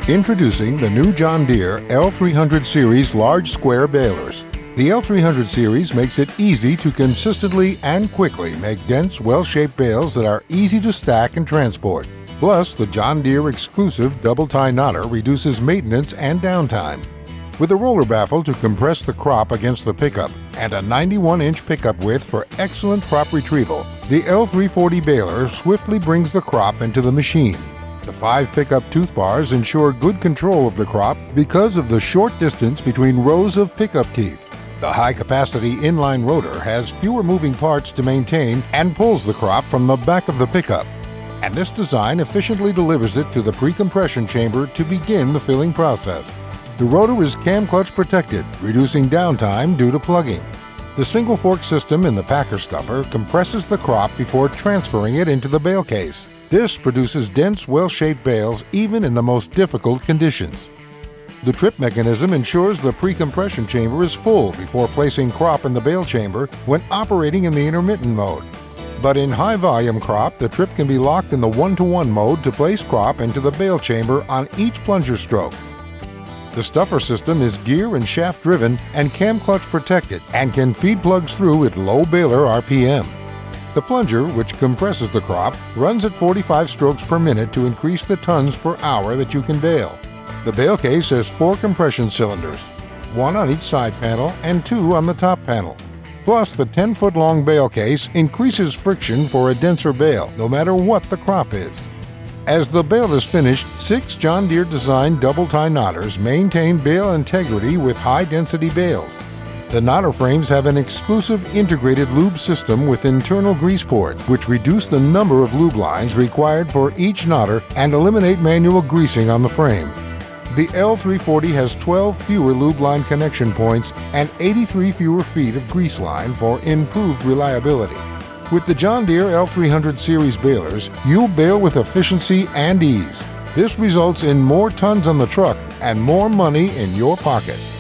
Introducing the new John Deere L300 Series Large Square Balers. The L300 Series makes it easy to consistently and quickly make dense, well-shaped bales that are easy to stack and transport. Plus, the John Deere exclusive double-tie knotter reduces maintenance and downtime. With a roller baffle to compress the crop against the pickup and a 91-inch pickup width for excellent crop retrieval, the L340 baler swiftly brings the crop into the machine. The 5 pickup tooth bars ensure good control of the crop because of the short distance between rows of pickup teeth. The high-capacity inline rotor has fewer moving parts to maintain and pulls the crop from the back of the pickup. And this design efficiently delivers it to the pre-compression chamber to begin the filling process. The rotor is cam clutch protected, reducing downtime due to plugging. The single fork system in the packer stuffer compresses the crop before transferring it into the bale case. This produces dense, well-shaped bales even in the most difficult conditions. The trip mechanism ensures the pre-compression chamber is full before placing crop in the bale chamber when operating in the intermittent mode. But in high-volume crop, the trip can be locked in the 1-to-1 mode to place crop into the bale chamber on each plunger stroke. The stuffer system is gear and shaft driven and cam clutch protected and can feed plugs through at low baler RPM. The plunger, which compresses the crop, runs at 45 strokes per minute to increase the tons per hour that you can bale. The bale case has 4 compression cylinders, 1 on each side panel and 2 on the top panel. Plus, the 10-foot-long bale case increases friction for a denser bale, no matter what the crop is. As the bale is finished, 6 John Deere designed double-tie knotters maintain bale integrity with high-density bales. The knotter frames have an exclusive integrated lube system with internal grease ports, which reduce the number of lube lines required for each knotter and eliminate manual greasing on the frame. The L340 has 12 fewer lube line connection points and 83 fewer feet of grease line for improved reliability. With the John Deere L300 Series balers, you'll bale with efficiency and ease. This results in more tons on the truck and more money in your pocket.